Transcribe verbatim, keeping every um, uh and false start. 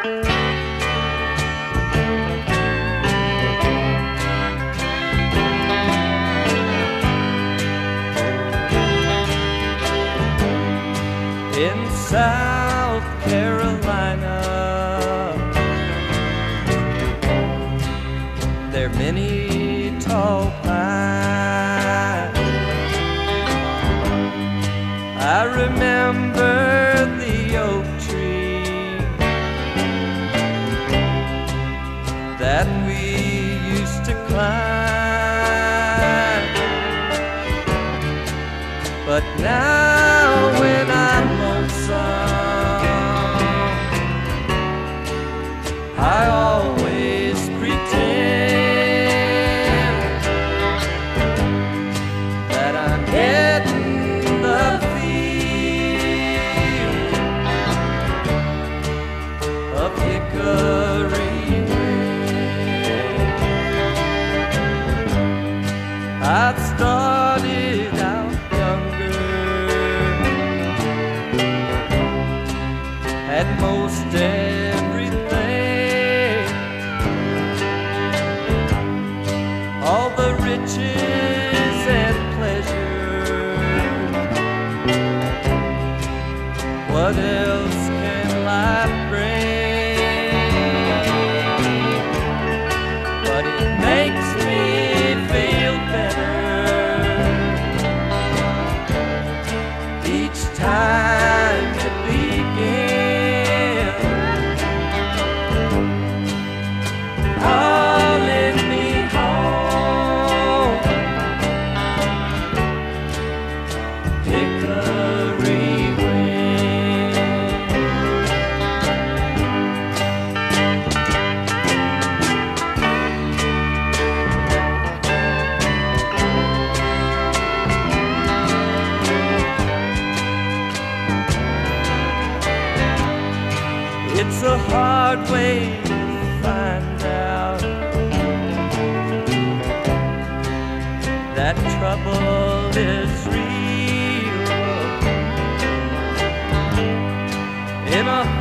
In South Carolina, there are many tall pines. I remember the oak tree that we used to climb. But now when I'm lonesome, I always pretend that I'm getting the feel of Hickory wind. I'd started out at most everything, all the riches and pleasure. What else can life bring? But it makes me feel better each time it begins. It's a hard way to find out that trouble is real in a